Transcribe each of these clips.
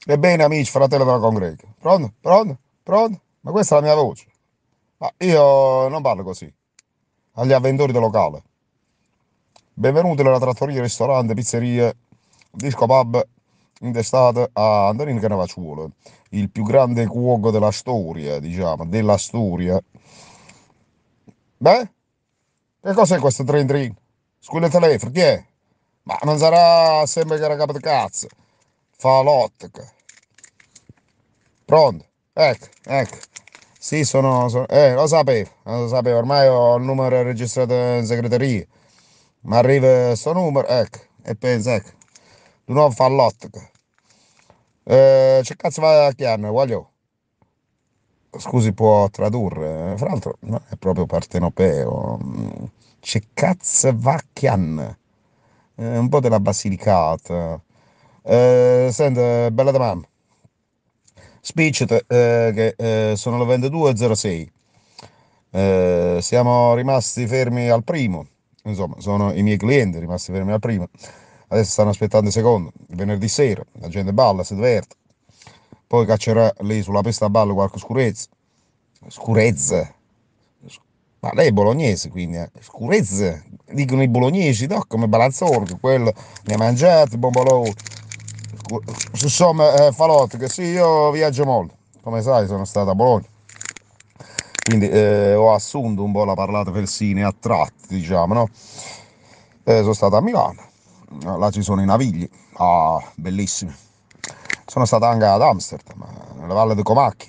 Ebbene, amici, fratello della congrega. Pronto? Pronto? Pronto? Ma questa è la mia voce. Ma io non parlo così. Agli avventori del locale. Benvenuti nella trattoria, ristorante, pizzeria, disco pub intestato a Antonino Cannavacciuolo, il più grande cuoco della storia, diciamo, della storia. Beh, che cos'è questo trin trin? Squilla il telefono, chi è? Ma non sarà sempre che era capo di cazzo. Fa l'ottica. Pronto? Ecco, ecco. Sì, lo sapevo, ormai ho il numero registrato in segreteria. Ma arriva sto numero, ecco, e pensa, ecco, di nuovo fa l'ottica. Che cazzo vai a chiamare, voglio? Scusi, può tradurre? Fra l'altro, non è proprio partenopeo. Che cazzo va a chiamare? Un po' della Basilicata. Senta, bella domanda. Speech che sono le 22:06. Siamo rimasti fermi al primo. Insomma, sono i miei clienti rimasti fermi al primo. Adesso stanno aspettando il secondo. Il venerdì sera la gente balla, si diverte. Poi caccerà lì sulla pista a ballo qualche scurezza. Scurezza? Ma lei è bolognese, quindi, eh? Scurezza? Dicono i bolognesi, no? Come Balanzorgo, quello ne ha mangiato, bombolò. Insomma, Falotti, che sì, io viaggio molto. Come sai, sono stato a Bologna. Quindi ho assunto un po' la parlata persina a tratti, diciamo, no? Sono stato a Milano, là ci sono i Navigli, ah, bellissimi. Sono stato anche ad Amsterdam, nella Valle di Comacchio.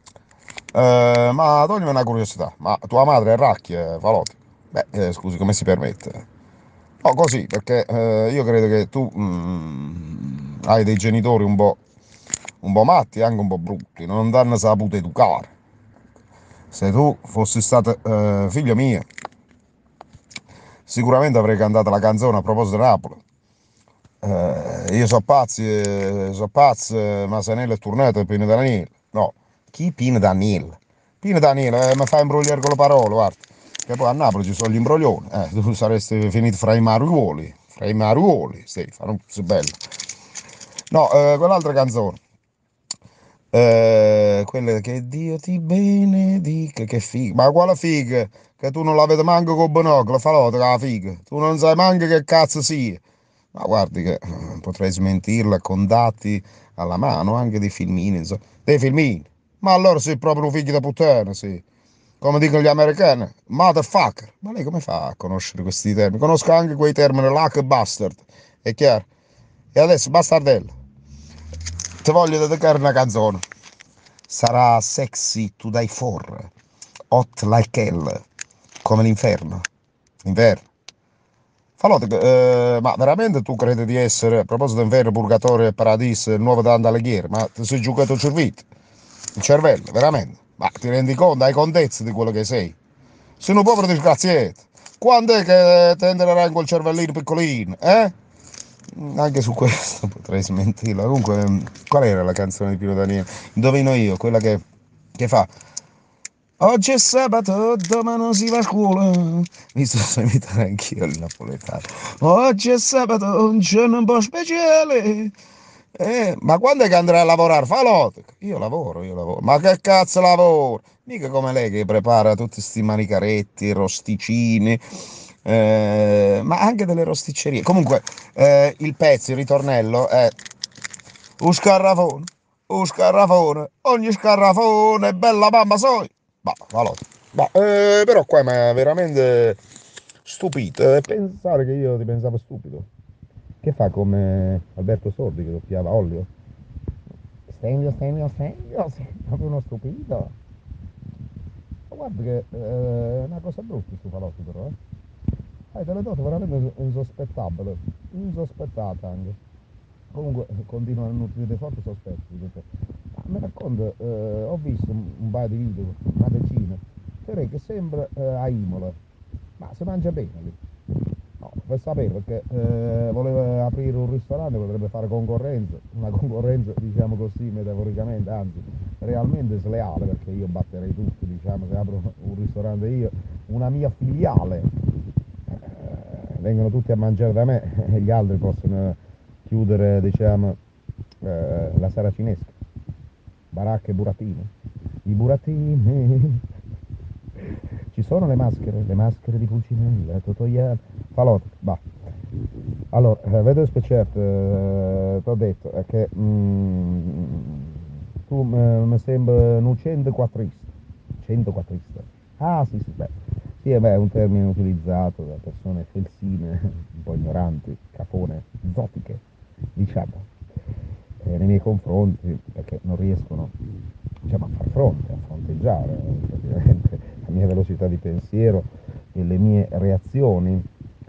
Ma toglimi una curiosità, ma tua madre è Racchia, Falotti? Beh, scusi, come si permette? No, così, perché io credo che tu hai dei genitori un po' matti e anche un po' brutti, non ti hanno saputo educare. Se tu fossi stato figlio mio, sicuramente avrei cantato la canzone a proposito di Napoli. Io so pazzo, ma Sanello è tornato e Pino Daniele. No, chi Pino Daniele? Pino Daniele, mi fa imbrogliare con le parole, guarda. Che poi a Napoli ci sono gli imbroglioni. Tu saresti finito fra i mariuoli, Stefano, sei bello. No, quell'altra canzone. Quella che Dio ti benedica, che figa. Ma quale figa? Che tu non la vedi manco con binocolo, falò la figa. Tu non sai manco che cazzo sia. Ma guardi che potrei smentirla con dati alla mano, anche dei filmini, insomma. Dei filmini. Ma allora sei proprio un figlio da puttana, sì. Come dicono gli americani, motherfucker. Ma lei come fa a conoscere questi termini? Conosco anche quei termini, like bastard, è chiaro? E adesso, bastardello, ti voglio dedicare una canzone. Sarà sexy to die for, hot like hell, come l'inferno. Inverno. Fallotte, ma veramente tu credi di essere, a proposito di inferno, purgatorio e paradiso, il nuovo Dante Alighieri, ma ti sei giocato il cervello? Il cervello, veramente? Ma ti rendi conto, hai contezza di quello che sei? Sei un povero disgraziato. Quando è che ti entrerà in quel cervellino piccolino, eh? Anche su questo potrei smentirla. Comunque, qual era la canzone di Pino Daniele? Indovino io, quella che fa. Oggi è sabato, domani non si va a scuola. Mi sto imitare anch'io il napoletano. Oggi è sabato, un giorno un po' speciale. Ma quando è che andrai a lavorare? Falò. Io lavoro, io lavoro. Ma che cazzo lavoro? Mica come lei che prepara tutti sti manicaretti, rosticini, ma anche delle rosticcerie. Comunque, il pezzo, il ritornello è un scarrafone, ogni scarrafone, bella mamma soi. Ma, allora, però qua mi ha veramente stupito. Pensare che io ti pensavo stupido. Che fa come Alberto Sordi che doppiava Ollio? Sei proprio uno stupito. Ma guarda che è una cosa brutta questo falotto però, eh. Te l'ho dato veramente insospettabile, insospettata anche. Comunque continuano a nutrire forti sospetti di te. Ma mi racconta, ho visto un paio di video, una decina, che sembra a Imola, ma si mangia bene lì. No, per sapere perché voleva aprire un ristorante, potrebbe fare concorrenza, una concorrenza diciamo così metaforicamente, anzi realmente sleale, perché io batterei tutto, diciamo, se apro un ristorante io, una mia filiale, vengono tutti a mangiare da me e gli altri possono chiudere, diciamo, la saracinesca, baracche burattini, i burattini. Ci sono le maschere di Pulcinella, Totoiano, Falò, bah. Allora, vedo Specert, ti ho detto che tu mi sembra un 104ista. 104ista. Ah, sì, sì, beh. Sì, beh, è un termine utilizzato da persone felsine, un po' ignoranti, cafone, zotiche, diciamo, nei miei confronti, perché non riescono, diciamo, a far fronte, a fronteggiare praticamente la mia velocità di pensiero e le mie reazioni.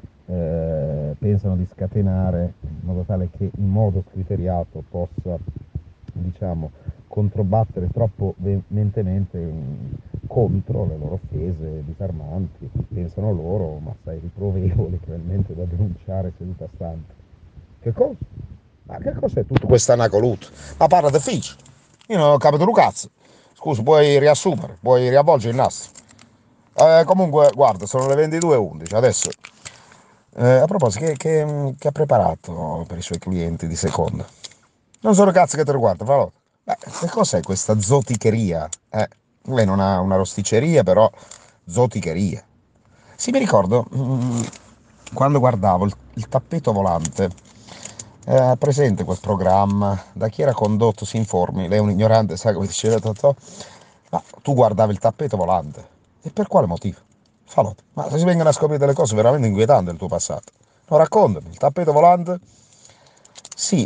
Pensano di scatenare in modo tale che in modo scriteriato possa, diciamo, controbattere troppo veementemente contro le loro offese disarmanti, pensano loro, ma sei riprovevole, probabilmente da denunciare seduta stante. Che cosa? Ma che cos'è tutto questo anacoluto? Ma parla difficile. Io non ho capito un cazzo. Scusa, puoi riassumere, puoi riavvolgere il nastro. Comunque, guarda, sono le 22:11. Adesso, a proposito, che ha preparato per i suoi clienti di seconda? Non sono cazzo che ti riguarda, falò. Che cos'è questa zoticheria? Lei non ha una rosticceria, però zoticheria. Sì, mi ricordo, quando guardavo il tappeto volante, presente quel programma, da chi era condotto, si informi, lei è un ignorante, sa come diceva Totò, ma tu guardavi il tappeto volante, e per quale motivo? Falotto, ma se si vengono a scoprire delle cose veramente inquietanti del tuo passato, no, raccontami, il tappeto volante? Sì,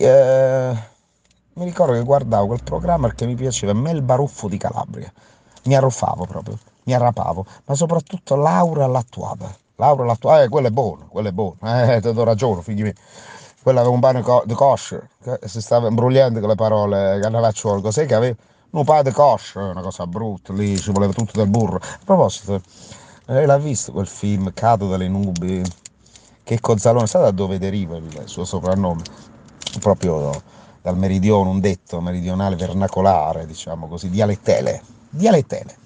mi ricordo che guardavo quel programma perché mi piaceva Mel Baruffo di Calabria, mi arruffavo proprio, mi arrapavo, ma soprattutto Laura Lattuada. Laura Lattuada, quella è buona, ti do ragione, figli miei. Quella aveva un bagno di kosher, che si stava imbrogliando con le parole cannavacciuolo, cos'è che aveva? Un paio di kosher, una cosa brutta, lì ci voleva tutto del burro. A proposito, lei l'ha visto quel film, Cado dalle nubi? Che Cozzalone, sa da dove deriva il suo soprannome? Proprio dal meridione, un detto meridionale vernacolare, diciamo così, dialettele. Dialettele.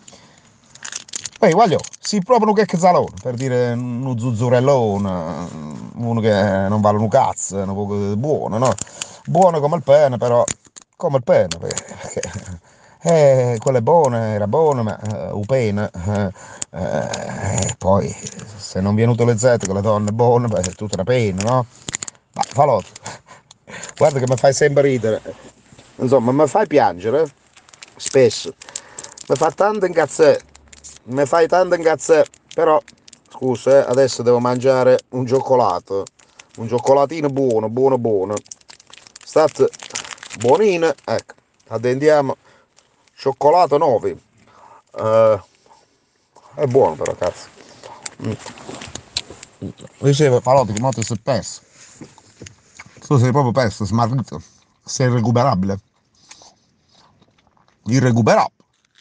Poi voglio, si proprio che Zalone, per dire uno zuzzurellone, uno che non vale un cazzo, un po' buono, no? Buono come il pene, però, come il pene, perché quello è buono, era buono, ma un pene, poi se non viene utilizzato con le donne buone, beh, è tutta una pena, no? Ma falotto, guarda che mi fai sempre ridere, insomma, mi fai piangere, spesso, mi fa tanto incazzare, mi fai tanto incazzare, però, scusa, adesso devo mangiare un cioccolatino buono, buono, buono, state buonino, ecco, addendiamo, cioccolato 9, è buono però, cazzo. Dicevo, Palotti, che moto si è perso. Tu sei proprio perso, smarrito. Sei irrecuperabile. Irrecuperabile.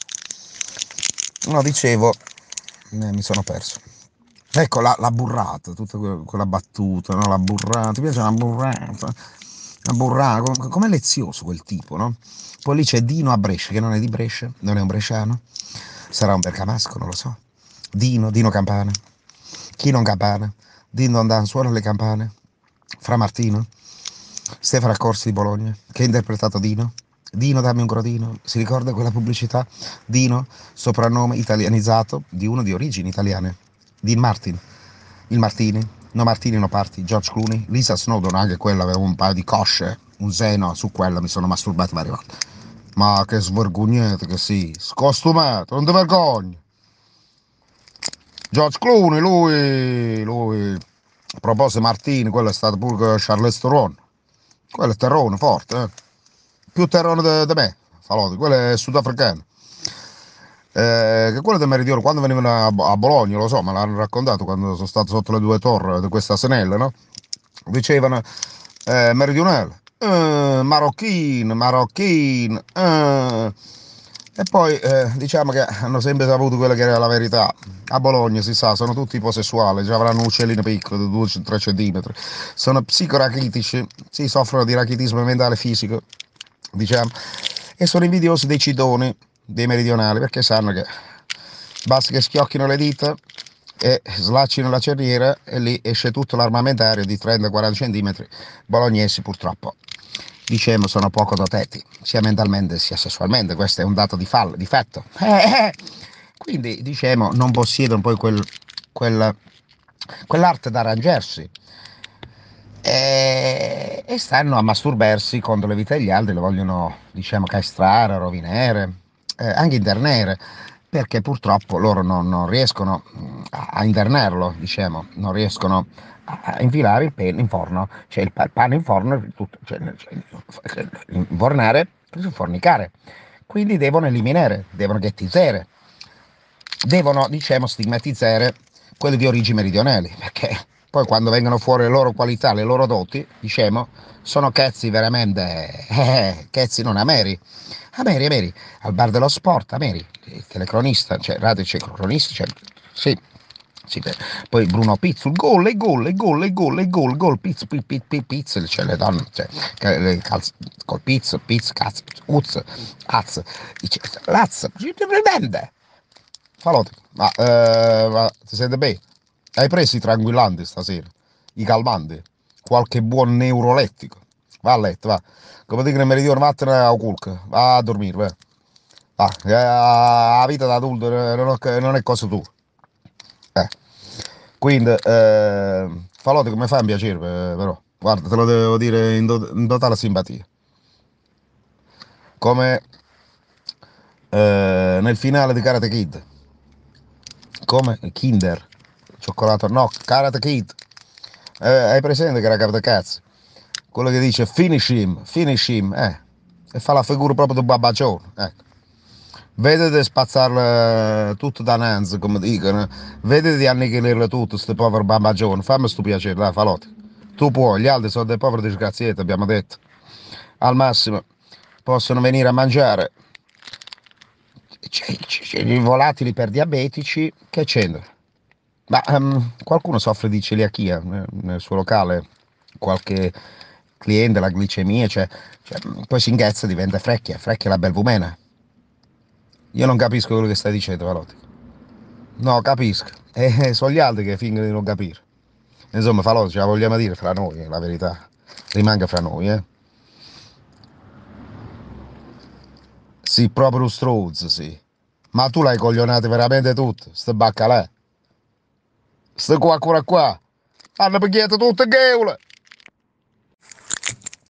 No, dicevo, mi sono perso. Ecco la burrata, tutta quella battuta, no? La burrata, ti piace la burrata? La burrata, com'è lezioso quel tipo, no? Poi lì c'è Dino a Brescia, che non è di Brescia, non è un bresciano, sarà un bergamasco, non lo so. Dino Campana. Chi non campana? Dino Don suona le campane. Fra Martino. Stefano Accorsi di Bologna, che ha interpretato Dino. Dino, dammi un grodino. Si ricorda quella pubblicità? Dino, soprannome italianizzato di uno di origini italiane. Dean Martin. Il Martini. No Martini, no parti. George Clooney. Lisa Snowdon, anche quella aveva un paio di cosce. Un seno, su quella mi sono masturbato varie volte. Ma che svergognate che sì. Scostumato, non ti vergogni. George Clooney, lui. A proposito Martini, quello è stato pure Charles Theron. Quello è terrone, forte, eh. Più terrone di me, Faloti, quello è sudafricano. Che quello del Meridione, quando venivano a Bologna, lo so, me l'hanno raccontato quando sono stato sotto le due torri di questa Senella, no? Dicevano, meridionale, marocchino, e poi diciamo che hanno sempre saputo quella che era la verità. A Bologna si sa, sono tutti iposessuali, già avranno uccellini piccoli di 2-3 centimetri, sono psicorachitici, si soffrono di rachitismo mentale e fisico, diciamo, e sono invidiosi dei cidoni, dei meridionali, perché sanno che basta che schiocchino le dita e slaccino la cerniera e lì esce tutto l'armamentario di 30-40 centimetri bolognesi purtroppo. diciamo, sono poco dotati, sia mentalmente sia sessualmente. Questo è un dato di fatto. Quindi, diciamo, non possiedono poi quell'arte d'arrangiarsi e stanno a masturbarsi contro le vite degli altri, le vogliono, diciamo, castrare, rovinare, anche internare, perché purtroppo loro non riescono a internarlo, diciamo, non riescono a infilare il pene in forno, cioè il pane in forno, tutto, infornare, fornicare. Quindi devono eliminare, devono ghettizzare, devono, diciamo, stigmatizzare quelli di origini meridionali, perché poi quando vengono fuori le loro qualità, le loro doti, diciamo, sono cazzi veramente, cazzi non ameri. Ameri, al bar dello sport, ameri, il telecronista, cioè radio, c'è cronista, cioè, sì, sì, poi Bruno Pizzul, gol, gol, pizzo, pizzo, cioè le donne, cioè, col pizzo, cazzo, uz, az, dice, lazza, vende, fallote, ma ti sente bene? Hai preso i tranquillanti stasera, i calmanti, qualche buon neurolettico, va a letto, va, come dicono in meridione, vattene a culca, va a dormire, va. Ah, la vita da adulto non è cosa tua. Eh. Quindi, Falote, come fa un piacere, però. Guarda, te lo devo dire in totale simpatia. Come nel finale di Karate Kid. Come Kinder. Cioccolato, no, Karate Kid. Hai presente che era Karate Cazzo? Quello che dice finish him, e fa la figura proprio di babbacione, ecco. Vedete spazzarle tutto da nanza, come dicono. Vedete di annichilirle tutto, queste povere bambagione. Fammi sto piacere, dai, falotti. Tu puoi, gli altri sono dei poveri disgraziati, abbiamo detto. Al massimo possono venire a mangiare i volatili per diabetici, che c'entra? Ma qualcuno soffre di celiachia nel suo locale, qualche cliente, la glicemia, poi si inghezza e diventa frecchia la belvumena. Io non capisco quello che stai dicendo, Valotti. No, capisco. Sono gli altri che fingono di non capire. Insomma, Falò, ce la vogliamo dire fra noi, la verità. Rimanga fra noi, eh. Sì, proprio struzzo, sì. Ma tu l'hai coglionato veramente tutto, ste baccalà. Ste qua. Hanno picchiato tutte le geule.